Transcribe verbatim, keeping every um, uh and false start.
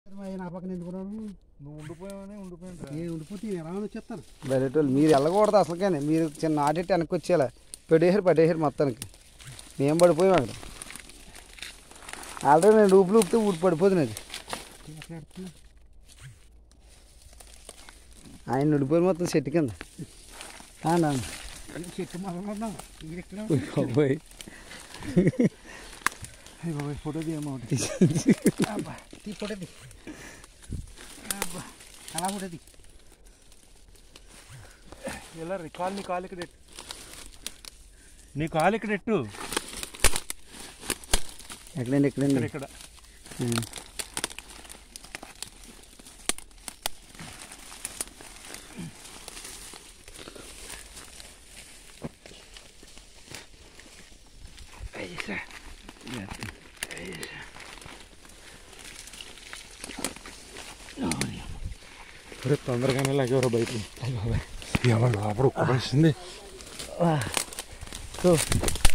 నా పక్కన ఎందుకున్నాను నువ్వు ఉండిపోయావని ఉండిపోయాను ఏ ఉండిపోతే ఎలా వచ్చేస్తాను బయటోళ్ళు మీరు వెళ్ళకూడదు అసలు కానీ మీరు చిన్న ఆటెట్టి వెనక్కి వచ్చేలా పెట్టేసారు పట్టేసారు మొత్తానికి మేము పడిపోయాం అక్కడ ఆల్రెడీ నేను ఊపులు ఊపితే ఊడి పడిపోతుంది అది ఆయన ఉడిపోయి మొత్తం చెట్టు కింద చెట్టు మొదలున్నాం పోయి ఫోటో తీయమ్మా తీ ఫోటో తీ అలా ఫోటో తీ ఎలా రీ కాలు నీ కాలు ఇక్కడ నీ కాలు ఇక్కడ ఎట్టు ఎక్కడండి ఎక్కడండి ఇక్కడ తొందరగానే లాగేవారు బయట ఎవరు అప్పుడు వచ్చింది